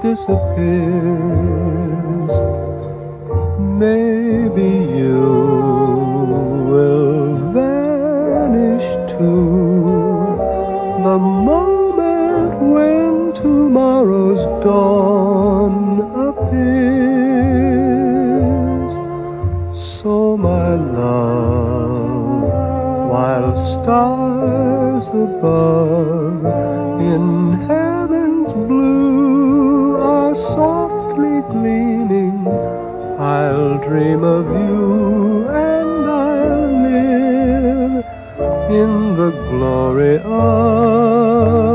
disappears. Maybe you will vanish too, the moment when tomorrow's dawn appears. So my love, while stars above in heaven's blue are softly gleaming, I'll dream of you and I'll live in the glory of